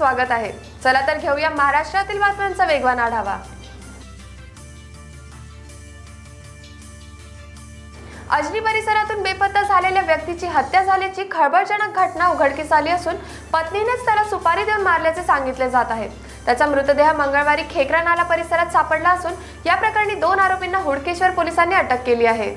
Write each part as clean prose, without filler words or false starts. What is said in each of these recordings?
स्वागत आहे। चला तर घेऊया महाराष्ट्रातील बातम्यांचा वेगवान आढावा। अजनी परिसरातून बेपत्ता झालेल्या व्यक्तीची हत्या झाल्याची खळबळजनक घटना उघडकीस आली असून पत्नीनेच त्याला सुपारी देऊन मारल्याचे सांगितले जात आहे। त्याचा मृतदेह मंगळवारी खेकरा नाला परिसरात सापडला असून या प्रकरणी 2 आरोपींना हुडकेश्वर पोलिसांनी अटक केली आहे।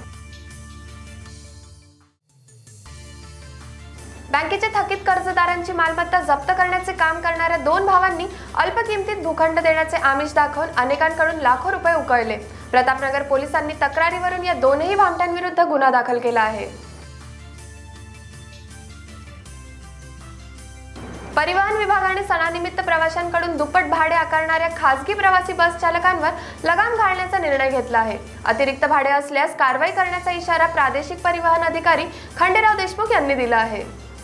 बँकेच्या थकीत कर्जदारांची मालमत्ता जप्त करण्याचे काम करणाऱ्या 2 भावांनी अल्प किमतीत भूखंड देण्याचे आमिष दाखवून अनेकांकडून लाखो रुपये उकळले। प्रतापनगर पोलिसांनी तक्रारीवरून या दोनही भामट्यांविरुद्ध गुन्हा दाखल केला आहे। परिवहन विभागाने सणानिमित्त प्रवाशांकडून दुप्पट भाडे आकारणाऱ्या खासगी प्रवासी बस चालकांवर लगाम घालण्याचा निर्णय घेतला आहे। अतिरिक्त भाडे असल्यास कारवाई करण्याचा इशारा प्रादेशिक परिवहन अधिकारी खंडेराव देशमुख यांनी दिला आहे।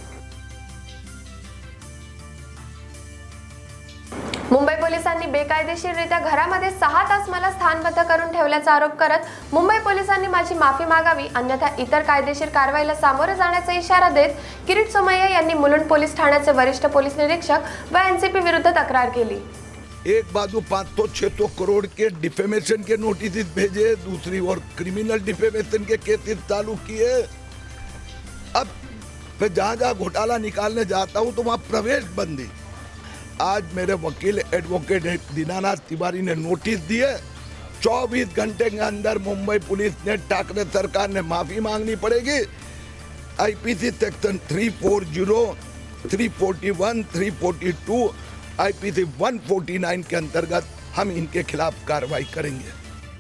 मुंबई पोलिसांनी बेकायदेशीररित्या घरामध्ये 6 तास मला स्थानबद्ध करून ठेवल्याचा आरोप करत मुंबई पोलिसांनी माझी माफी मागावी अन्यथा इतर कायदेशीर कारवाईला सामोरे जाण्याचा इशारा देत किरीट सोमय्या यांनी मुलुंड पोलीस ठाण्याचे वरिष्ठ पोलीस निरीक्षक व एनसीपी विरुद्ध तक्रार केली। एक बाजू 500-600 करोड़ के डिफेमेशन के नोटिस भेजे, दूसरी ओर क्रिमिनल डिफेमेशन के केसेस चालू किए। अब मैं जहाँ घोटाला निकालने जाता हूँ तो वहाँ प्रवेश बंदी। आज मेरे वकील एडवोकेट दीनानाथ तिवारी ने नोटिस दिए, 24 घंटे के अंदर मुंबई पुलिस ने ठाकरे सरकार ने माफी मांगनी पड़ेगी। आईपीसी सेक्शन 340, 341, 342, आईपीसी 149 के अंतर्गत हम इनके खिलाफ कार्रवाई करेंगे।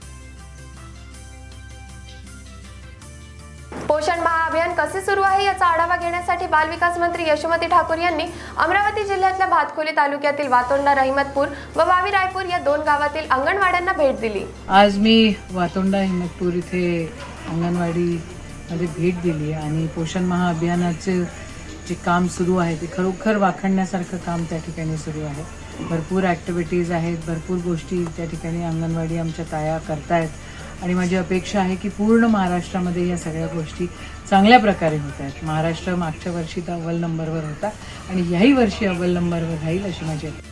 पोषण महाअभियान कसे सुरू आहे याचा आढावा घेण्यासाठी बाल विकास मंत्री यशोमती ठाकूर यांनी अमरावती जिल्ह्यातल्या भातकुली तालुक्यातील वातोंडा रहिमतपूर व वावी रायपूर या 2 गावातील अंगणवाड्यांना भेट दिली। आज मी वातोंडा रहिमतपूर इथे अंगणवाडीमध्ये भेट दिली आणि पोषण महाअभियानाचे जे काम सुरू आहे ते खरोखर वाखणण्यासारखं काम त्या ठिकाणी सुरू आहे। भरपूर ॲक्टिव्हिटीज आहेत, भरपूर गोष्टी त्या ठिकाणी अंगणवाडी आमच्या ताया करतायत आणि माझी अपेक्षा आहे की पूर्ण महाराष्ट्रामध्ये या सगळ्या गोष्टी चांगल्या प्रकारे होत आहेत। महाराष्ट्र मागच्या वर्षी तर अव्वल नंबरवर होता आणि याही वर्षी अव्वल नंबरवर राहील अशी माझी अपेक्षा।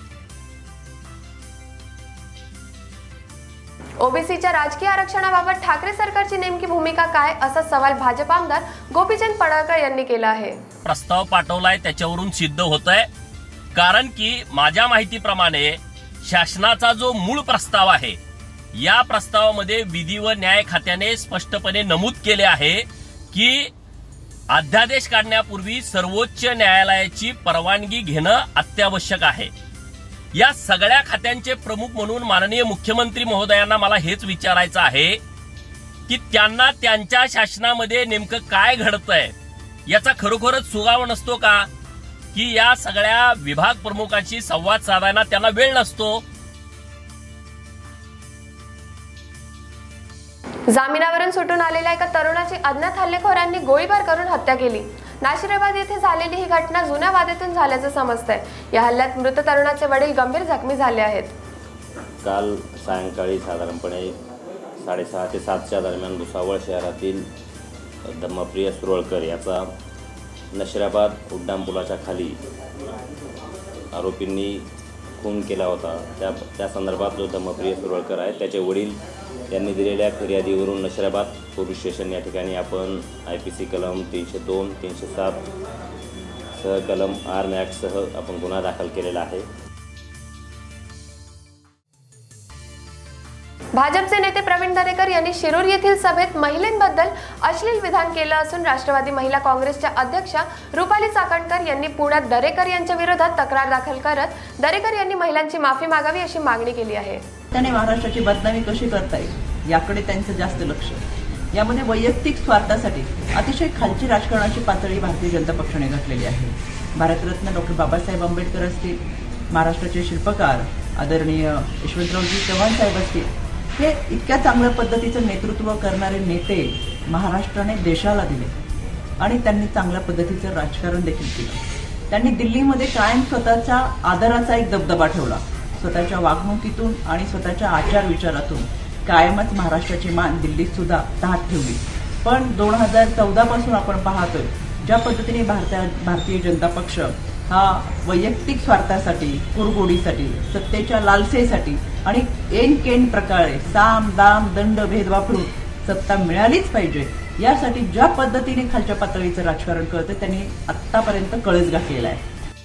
ओबीसीच्या राजकीय आरक्षणाबाबत ठाकरे सरकारची नेमकी भूमिका काय असा सवाल भाजप आमदार गोपीचंद पडळकर यांनी केला आहे। प्रस्ताव पाठवलाय त्याच्यावरून सिद्ध होतंय, कारण की माझ्या माहितीप्रमाणे शासनाचा जो मूळ प्रस्ताव आहे या प्रस्तावामध्ये विधी व न्याय खात्याने स्पष्टपणे नमूद केले आहे की अध्यादेश काढण्यापूर्वी सर्वोच्च न्यायालयाची परवानगी घेणं अत्यावश्यक आहे। या सगळ्या खात्यांचे प्रमुख म्हणून माननीय मुख्यमंत्री महोदयांना मला हेच विचारायचं आहे की त्यांना त्यांच्या शासनामध्ये नेमकं काय घडतंय याचा खरोखरच सुगावा नसतो का, की या सगळ्या विभाग प्रमुखांशी संवाद साधायला त्यांना वेळ नसतो। जामिनावरून सुटून आलेल्या एका तरुणाची अज्ञात हल्लेखोरांनी गोळीबार करून हत्या केली। नाशिराबाद येथे झालेली ही घटना जुन्या वादेतून झाल्याचं समजतंय। या हल्ल्यात मृत तरुणाचे वडील गंभीर जखमी झाले आहेत। काल सायंकाळी साधारणपणे 6:30 ते 7च्या दरम्यान भुसावळ शहरातील धम्मप्रिय सुरळकर याचा नशिराबाद उड्डाणपुलाच्या खाली आरोपींनी खून केला होता। त्या संदर्भात जो धम्मप्रिय सुरळकर आहे त्याचे वडील यांनी दिलेल्या फिर्यादीवरून नशिराबाद पोलीस स्टेशन या ठिकाणी आपण आयपीसी कलम 302, 307 सह कलम आर्म ॲक्ट सह आपण गुन्हा दाखल केलेला आहे। भाजपचे नेते प्रवीण दरेकर यांनी शिरूर येथील सभेत महिलांबद्दल अश्लील विधान केलं असून राष्ट्रवादी महिला काँग्रेसच्या अध्यक्षा रुपाली चाकणकर यांनी पुण्यात दरेकर यांच्या विरोधात तक्रार दाखल करत दरेकर यांनी महिलांची माफी मागावी अशी मागणी केली आहे। त्याने महाराष्ट्राची बदनामी कशी करता येईल याकडे त्यांचं जास्त लक्ष। यामध्ये वैयक्तिक स्वार्थासाठी अतिशय खालची राजकारणाची पातळी भारतीय जनता पक्षाने घातलेली आहे। भारतरत्न डॉक्टर बाबासाहेब आंबेडकर असतील, महाराष्ट्राचे शिल्पकार आदरणीय यशवंतरावजी चव्हाण साहेब असतील, हे इतक्या चांगल्या पद्धतीचं नेतृत्व करणारे नेते महाराष्ट्राने देशाला दिले आणि त्यांनी चांगल्या पद्धतीचं राजकारण देखील केलं। त्यांनी दिल्लीमध्ये कायम स्वतःच्या आदराचा एक दबदबा ठेवला। स्वतःच्या वागणुकीतून आणि स्वतःच्या आचार विचारातून कायमच महाराष्ट्राची मान दिल्लीत सुद्धा ताठ ठेवली। पण 2014 पासून आपण पाहतोय ज्या पद्धतीने भारतीय जनता पक्ष हा वैयक्तिक स्वार्थासाठी, कुरगोडीसाठी, सत्तेच्या लालसेसाठी आणि ऐन प्रकारे साम दाम दंड भेद वापरून सत्ता मिळालीच पाहिजे यासाठी ज्या पद्धतीने खालच्या पातळीचं राजकारण कळतं त्यांनी आतापर्यंत कळस घातलेला आहे.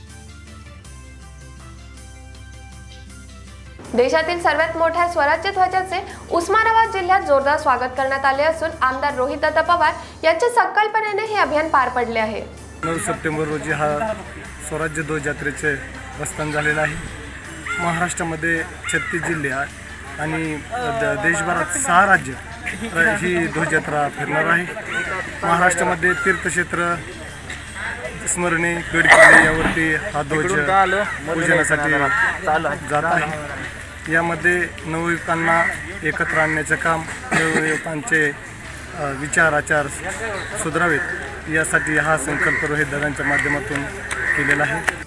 देशातील सर्वात मोठ्या स्वराज्य ध्वजाचे उस्मानाबाद जिल्ह्यात जोरदार स्वागत करण्यात आले असून आमदार रोहितदादा पवार यांच्या संकल्पनेने हे अभियान पार पडले आहे. 9 सप्टेंबर रोजी हा स्वराज्य ध्वज यात्रेचे प्रस्थान झालेलं आहे. महाराष्ट्रामध्ये 36 जिल्हे आणि देशभरात 6 राज्य ही ध्वजयात्रा फिरणार आहे. महाराष्ट्रामध्ये तीर्थक्षेत्र, स्मरणे, गड किल्ले यावरती हा ध्वज पूजनासाठी जात आहे. यामध्ये नवयुवकांना एकत्र आणण्याचं काम, नवयुवकांचे विचार आचार सुधारावेत यासाठी हा संकल्प रोहितदादांच्या माध्यमातून केलेला आहे.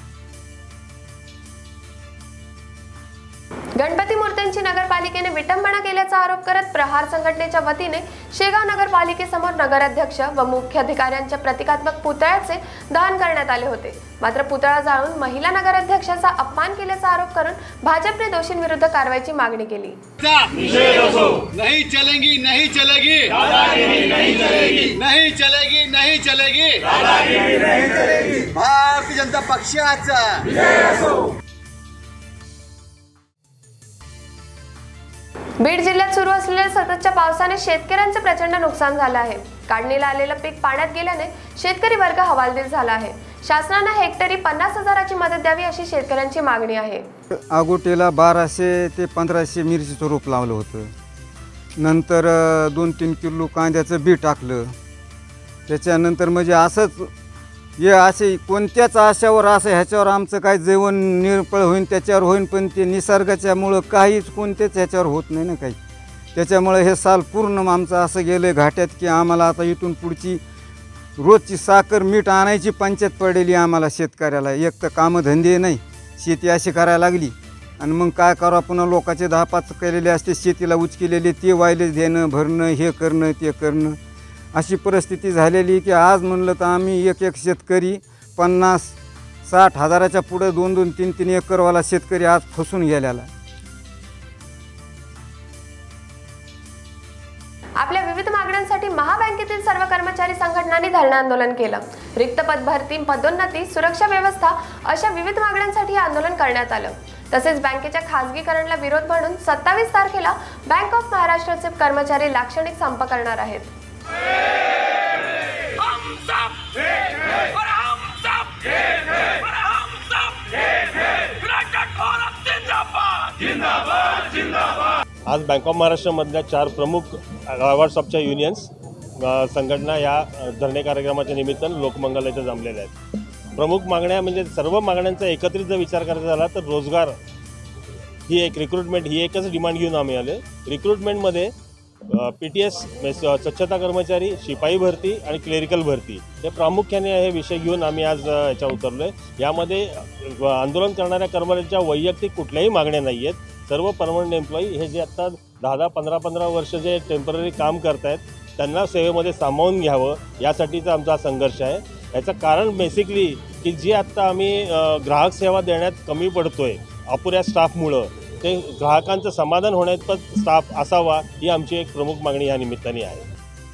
गणपती मूर्त्यांची नगरपालिकेने विटंबना केल्याचा आरोप करत प्रहार संघटनेच्या वतीने शेगाव नगरपालिकेसमोर नगराध्यक्ष व मुख्य अधिकाऱ्यांच्या प्रतिकात्मक पुतळ्याचे दहन करण्यात आले होते. मात्र पुतळा जाळून महिला नगराध्यक्षाचा अपमान केल्याचा आरोप करून भाजपने दोषींविरुद्ध कारवाईची मागणी केली. नहीं चलेगी, नहीं चलेगी, नहीं चलेगी, नहीं चलेगी, नहीं चलेगी, भारतीय जनता पक्षाचा. बीड जिल्ह्यात सुरू असलेल्या सततच्या पावसाने शेतकऱ्यांचे प्रचंड नुकसान झाले आहे. काढणीला आलेलं पीक पाण्यात गेल्याने शेतकरी वर्ग हवालदिल झाला आहे. शासनाने हेक्टरी 50,000ची मदत द्यावी अशी शेतकऱ्यांची मागणी आहे. आगोटेला 1200 ते 1500 मिरचीचं रोप लावलं होतं. नंतर 2-3 किलो कांद्याचं बी टाकलं. त्याच्यानंतर म्हणजे असंच हे असे कोणत्याच आशावर असं ह्याच्यावर आमचं काय जेवण निर्फळ होईन त्याच्यावर होईन, पण ते निसर्गाच्यामुळं काहीच कोणत्याच ह्याच्यावर होत नाही ना काही. त्याच्यामुळे हे साल पूर्ण आमचं असं गेलं घाट्यात की आम्हाला आता इथून पुढची रोजची साखर मीठ आणायची पंचायत पडलेली आम्हाला शेतकऱ्याला. एक तर कामधंदे नाही, शेती अशी करायला लागली आणि मग काय करा, पुन्हा लोकांचे 10-5 केलेले असते शेतीला उचकेलेले ते वायले देणं भरणं हे करणं ते करणं अशी परिस्थिती झालेली की आज म्हणलं तर आम्ही एक शेतकरी 50-60 हजाराच्या पुढे 2-2, 3-3 एकरवाला शेतकरी आज फसून गेलेला. आपल्या विविध मागण्यांसाठी महाबँकेतील सर्व कर्मचारी संघटनांनी धरणं आंदोलन केलं. रिक्त पद भरती, पदोन्नती, सुरक्षा व्यवस्था अशा विविध मागण्यांसाठी आंदोलन करण्यात आलं. तसेच बँकेच्या खासगीकरणाला विरोध म्हणून 27 तारखेला बँक ऑफ महाराष्ट्राचे कर्मचारी लाक्षणिक संप करणार आहेत. आज बँक ऑफ महाराष्ट्रामधल्या 4 प्रमुख व्हॉट्सअपच्या युनियन्स संघटना या धरणे कार्यक्रमाच्या निमित्तानं लोकमंगल इथं जमलेल्या आहेत. प्रमुख मागण्या म्हणजे सर्व मागण्यांचा एकत्रित जर विचार करायचा झाला तर रोजगार ही एक, रिक्रुटमेंट ही एकच डिमांड घेऊन आम्ही आले. रिक्रुटमेंटमध्ये PTS स्वच्छता कर्मचारी, शिपाई भरती आणि क्लेरिकल भरती हे प्रामुख्याने हे विषय घेऊन आम्ही आज याच्या उतरलो आहे. यामध्ये आंदोलन करणाऱ्या कर्मचाऱ्यांच्या वैयक्तिक कुठल्याही मागण्या नाही आहेत. सर्व परमनंट एम्प्लॉई हे जे आत्ता 10-10, 15-15 वर्ष जे टेम्पररी काम करत आहेत त्यांना सेवेमध्ये सामावून घ्यावं यासाठीचा आमचा संघर्ष आहे. याचं कारण बेसिकली की जे आत्ता आम्ही ग्राहक सेवा देण्यात कमी पडतो आहे अपुऱ्या स्टाफमुळं, ते ग्राहकांचं समाधान होण्यात स्टाफ असावा ही आमची एक प्रमुख मागणी या निमित्ताने आहे.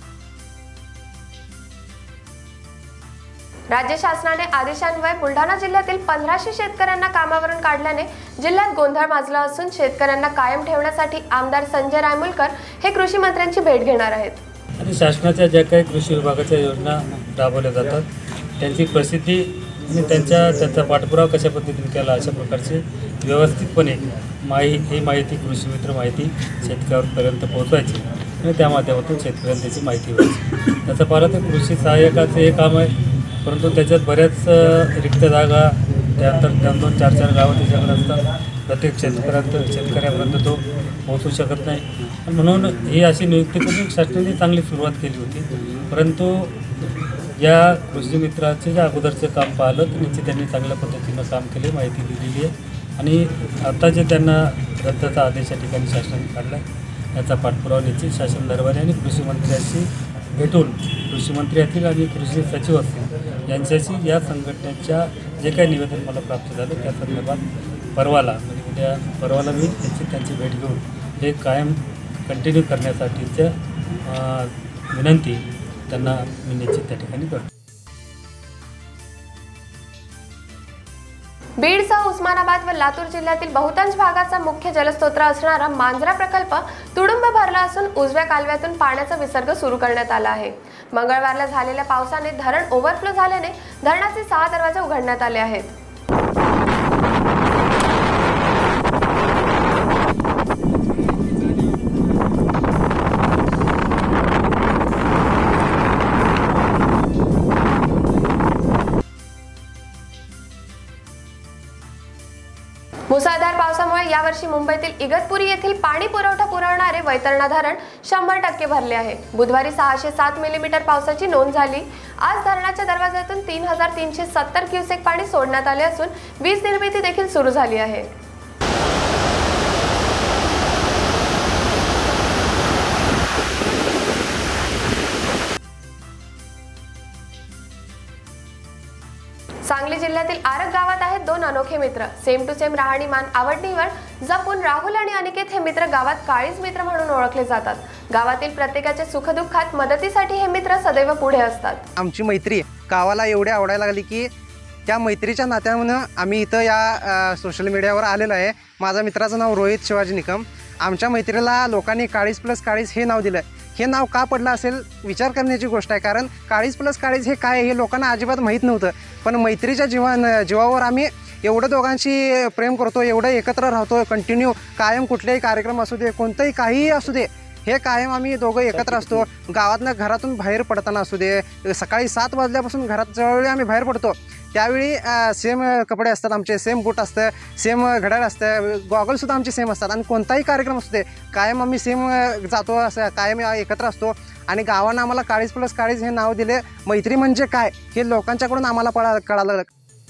राज्य शासनाने आदेशान्वये बुलढाणा जिल्ह्यातील 1500 शेतकऱ्यांना कामावरून काढल्याने जिल्ह्यात गोंधळ माजला असून शेतकऱ्यांना कायम ठेवण्यासाठी आमदार संजय रायमुलकर हे कृषी मंत्र्यांची भेट घेणार आहेत. आणि शासनाच्या ज्या काही कृषी विभागाच्या योजना राबवल्या जातात त्यांची प्रसिद्धी आणि त्यांचा पाठपुरावा कशा पद्धतीने केला अशा प्रकारचे व्यवस्थितपणे ही माहिती कृषी मित्र माहिती शेतकऱ्यांपर्यंत पोहोचवायची आणि त्या माध्यमातून शेतकऱ्यांना त्याची माहिती व्हायची. त्याचं पाहिलं तर कृषी सहाय्यकाचं हे काम आहे, परंतु त्याच्यात बऱ्याच रिक्त जागा त्यानंतर 2-4 गावं त्याच्याकडे असतात. प्रत्येक शेतकऱ्यापर्यंत तो पोहोचू शकत नाही. म्हणून ही अशी नियुक्ती करून शासनाने चांगली सुरुवात केली होती. परंतु या कृषी मित्राचे जे अगोदरचं काम पाहिलं तर निश्चित त्यांनी चांगल्या पद्धतीनं काम केले, माहिती दिलेली आहे. आणि आता जे त्यांना रद्दचा आदेश या ठिकाणी शासनाने काढला आहे याचा पाठपुरावा निश्चित शासन दरबारी आणि कृषी मंत्र्यांशी भेटून कृषी मंत्री असतील आणि कृषी सचिव असतील यांच्याशी या संघटनेच्या जे काही निवेदन मला प्राप्त झालं त्या संदर्भात परवाला मी त्यांची भेट घेऊन हे कायम कंटिन्यू करण्यासाठीच्या विनंती त्यांना मी निश्चित त्या ठिकाणी करतो. बीडसह उस्मानाबाद व लातूर जिल्ह्यातील बहुतांश भागाचा मुख्य जलस्रोत असणारा मांजरा प्रकल्प तुडुंब भरला असून उजव्या कालव्यातून पाण्याचा विसर्ग सुरू करण्यात आला आहे. मंगळवारला झालेल्या पावसाने धरण ओव्हरफ्लो झाल्याने धरणाचे 6 दरवाजे उघडण्यात आले आहेत. मुसळधार पावसामुळे यावर्षी मुंबईतील इगतपुरी येथील पाणी पुरवठा पुरवणारे वैतरणा धरण 100% भरले आहे. बुधवारी 607 मिलीमीटर पावसाची नोंद झाली. आज धरणाच्या दरवाजातून 3370 क्युसेक पाणी सोडण्यात आले असून वीज निर्मिती देखील सुरू झाली आहे. सांगली जिल्ह्यातील आरग गावात आहेत 2 अनोखे मित्र. सेम टू सेम राहणीमान, आवड-निवड जपून राहुल आणि अनिकेत हे मित्र गावात काळीज मित्र म्हणून ओळखले जातात. गावातील प्रत्येकाच्या सुखदुःखात मदतीसाठी हे मित्र सदैव पुढे असतात. आमची मैत्री गावाला एवढी आवडायला लागली की त्या मैत्रीच्या नात्यानं आम्ही इथं या सोशल मीडियावर आलेलो आहे. माझ्या मित्राचं नाव रोहित शिवाजी निकम. आमच्या मैत्रीला लोकांनी काळीज प्लस काळीज हे नाव दिलं. हे नाव का पडलं असेल विचार करण्याची गोष्ट आहे, कारण काळीज प्लस काळीज हे काय हे लोकांना अजिबात माहीत नव्हतं. पण मैत्रीच्या जीवावर आम्ही एवढं दोघांशी प्रेम करतो, एवढं एकत्र राहतो कंटिन्यू. कायम कुठलेही कार्यक्रम असू दे, कोणतंही काहीही असू दे, हे कायम आम्ही दोघं एकत्र असतो. गावातनं घरातून बाहेर पडताना असू दे, सकाळी 7 वाजल्यापासून घरात ज्यावेळी आम्ही बाहेर पडतो त्यावेळी सेम कपडे असतात आमचे, सेम बूट असतं, सेम घड्याळ असतं, गॉगलसुद्धा आमचे सेम असतात. आणि कोणताही कार्यक्रम असू दे कायम आम्ही सेम जातो, असं कायम एकत्र असतो. आणि गावानं आम्हाला काळीज प्लस काळीज हे नाव दिले. मैत्री म्हणजे काय हे लोकांच्याकडून आम्हाला कळालं.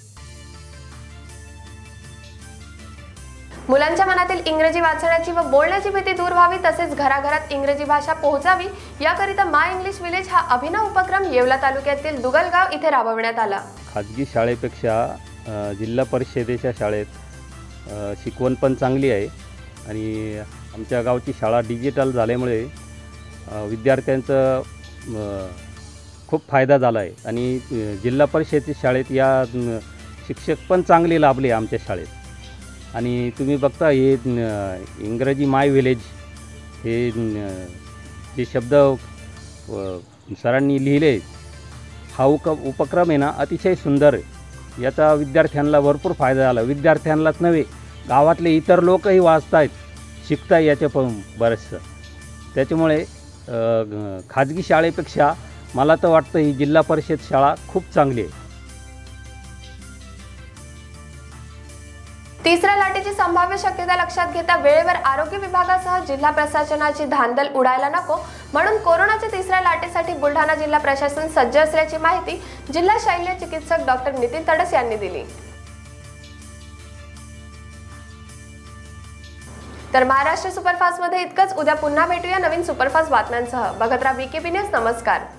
मुलांच्या मनातील इंग्रजी वाचण्याची व बोलण्याची भीती दूर व्हावी, तसेच घराघरात इंग्रजी भाषा पोहोचावी याकरिता माय इंग्लिश विलेज हा अभिनव उपक्रम येवला तालुक्यातील दुगलगाव इथे राबवण्यात आला. खाजगी शाळेपेक्षा जिल्हा परिषदेच्या शाळेत शिकवण पण चांगली आहे आणि आमच्या गावची शाळा डिजिटल झाल्यामुळे विद्यार्थ्यांचं खूप फायदा झाला आहे. आणि जिल्हा परिषदेच्या शाळेत या शिक्षक पण चांगले लाभले आमच्या शाळेत. आणि तुम्ही बघता हे इंग्रजी माय विलेज हे जे शब्द सरांनी लिहिले, हा उपक्रम आहे ना अतिशय सुंदर आहे. याचा विद्यार्थ्यांना भरपूर फायदा झाला. विद्यार्थ्यांनाच नव्हे, गावातले इतर लोकही वाचतायत, शिकताय याच्या पण बरंचसं. त्याच्यामुळे खाजगी शाळेपेक्षा मला तर वाटतं ही जिल्हा परिषद शाळा खूप चांगली आहे. तिसऱ्या लाटेची संभाव्य शक्यता लक्षात घेता वेळेवर आरोग्य विभागासह जिल्हा प्रशासनाची धांदल उडायला नको म्हणून कोरोनाच्या तिसऱ्या लाटेसाठी बुलढाणा जिल्हा प्रशासन सज्ज असल्याची माहिती जिल्हा शल्य चिकित्सक डॉक्टर नितीन तडस यांनी दिली. तर महाराष्ट्र सुपरफास्ट मध्ये इतकंच. उद्या पुन्हा भेटूया नवीन सुपरफास्ट बातम्यांसह. बघत राहा VKB न्यूज. नमस्कार.